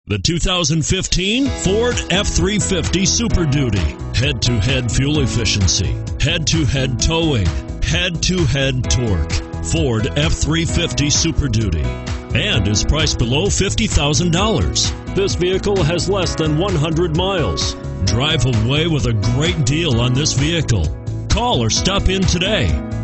The 2015 Ford F-350 Super Duty. Head-to-head fuel efficiency, head-to-head towing, head-to-head torque. Ford F-350 Super Duty. And is priced below $50,000. This vehicle has less than 100 miles. Drive away with a great deal on this vehicle. Call or stop in today.